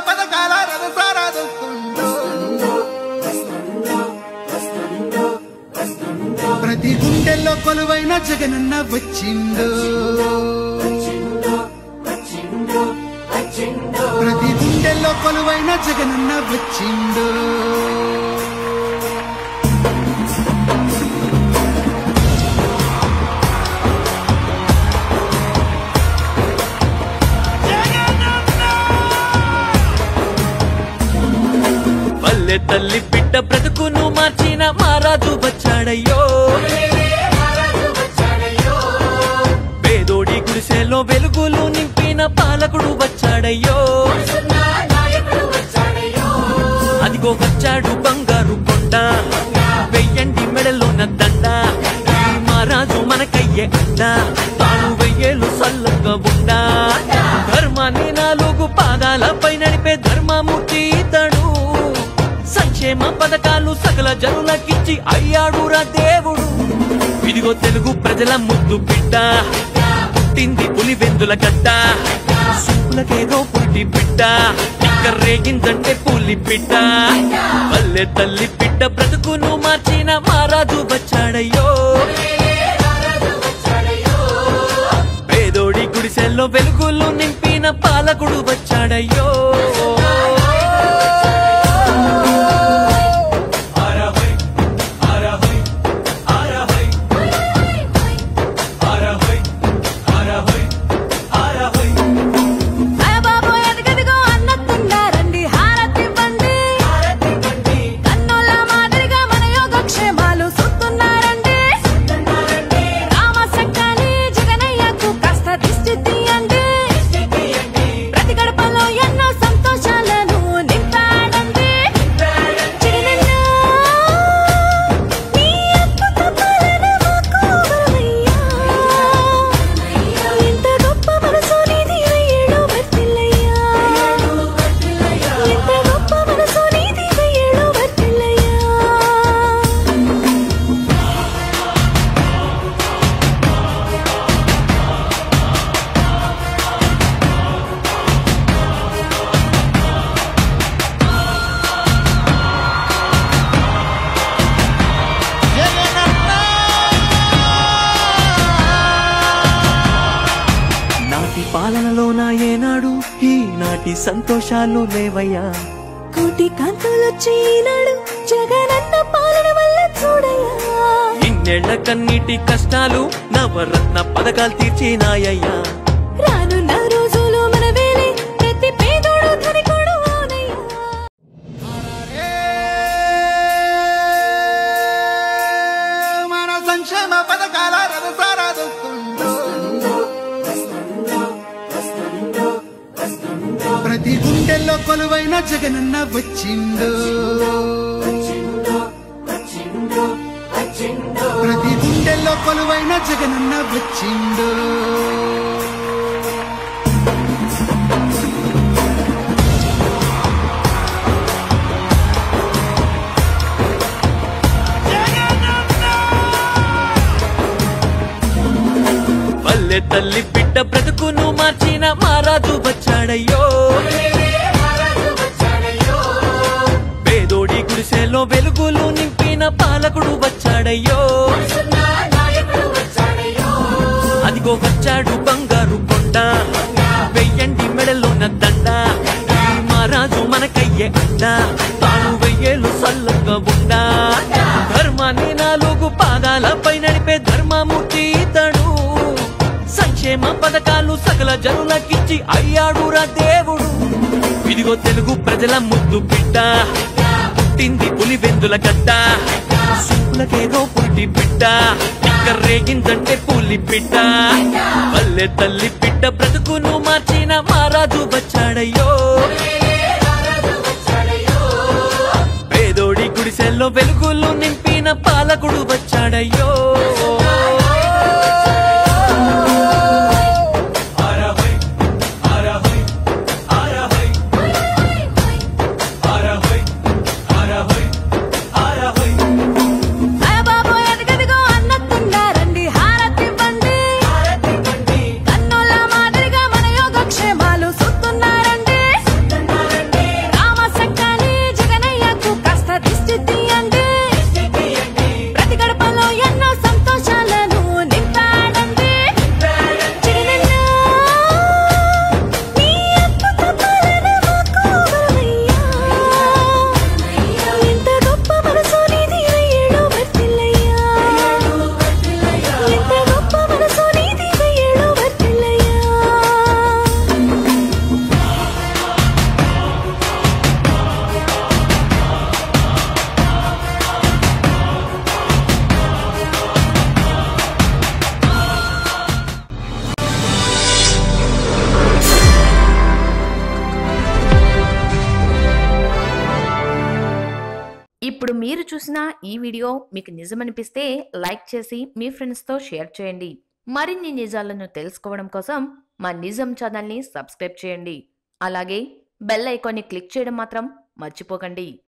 పథకాల రథసారాదొస్తుందో ప్రతి గుండెల్లో కొలువైన జగనన్న వచ్చిందో ప్రతి గుండెల్లో కొలువైన జగనన్న వచ్చిందో పల్లె తల్లి బిడ్డ బ్రతుకును మార్చిన మహారాజు వచ్చాడయ్యో పేదోడి గుడిసెలో వెలుగులు నింపిన పాలకుడు వచ్చాడయ్యో అదిగో వచ్చాడు బంగారు కొండ వెయ్యండి మెడలోన దండ మహారాజు మనకయ్యే అండ తాను వెయ్యేలు సల్లంగా ఉండా ధర్మాన్ని నాలుగు పాదాలపై నడిపే ధర్మమూర్తి ఇతడు సంక్షేమ పథకాలు సకల జనులకిచ్చి అయ్యాడురా దేవుడు ఇదిగో తెలుగు ప్రజల ముద్దు బిడ్డ పుట్టింది పులివెందుల గడ్డ సూపులకేదో పుట్టి బిడ్డ ఇక్కడ రేగిందంటే పులి బిడ్డ పల్లె తల్లి బిడ్డ బ్రతుకును మార్చిన మహారాజు వచ్చాడయ్యో పేదోడి గుడిసెల్లో వెలుగులు నింపిన పాలకుడు వచ్చాడయ్యో పాలనలోన ఏనాడు ఈనాటి సంతోషాలు లేవయ్యా కోటి కాంతులొచ్చి ఈనాడు జగనన్న పాలన వల్ల చూడయ్యా ఇన్నేళ్ల కన్నీటి కష్టాలు నవరత్న పథకాలు తీర్చినాయ్యా రానున్న రోజులు మన వేలే ప్రతి పేదోడు ధనికుడు అవునయ్యా మన సంక్షేమ పథకాల రథసారాదొస్తుందో ప్రతి గుండెల్లో కొలువైన జగనన్న వచ్చిందో ప్రతి గుండెల్లో కొలువైన జగనన్న వచ్చిందో పల్లె తల్లి బిడ్డ బ్రతుకును మార్చిన మహారాజు వచ్చాడయ్యో పేదోడి గుడిసెలో వెలుగులు నింపిన పాలకుడు వచ్చాడయ్యో అదిగో వచ్చాడు బంగారు కొండ వెయ్యండి మెడలోన దండ మహారాజు మనకయ్యే అండ తాను వెయ్యేలు సల్లంగా ఉండా ధర్మాన్ని నాలుగు పాదాలపై నడిపే ధర్మమూర్తి ఇతడు సంక్షేమ పథకాలు సకల జనులకిచ్చి అయ్యాడురా దేవుడు ఇదిగో తెలుగు ప్రజల ముద్దు బిడ్డ పుట్టింది పులివెందుల గడ్డ సూపులకేదో పుట్టి బిడ్డ ఇక్కడ రేగిందంటే పులి బిడ్డ పల్లె తల్లి బిడ్డ బ్రతుకును మార్చిన మహారాజు వచ్చాడయ్యో పేదోడి గుడిసెల్లో వెలుగులు నింపిన పాలకుడు వచ్చాడయ్యో కన్నుల మాదిరిగా మన యోగక్షేమాలు సుతున్నారండి ఇప్పుడు మీరు చూసిన ఈ వీడియో మీకు నిజమనిపిస్తే లైక్ చేసి మీ ఫ్రెండ్స్తో షేర్ చేయండి. మరిన్ని నిజాలను తెలుసుకోవడం కోసం మా నిజం ఛానల్ని సబ్స్క్రైబ్ చేయండి. అలాగే బెల్ ఐకాన్ని క్లిక్ చేయడం మాత్రం మర్చిపోకండి.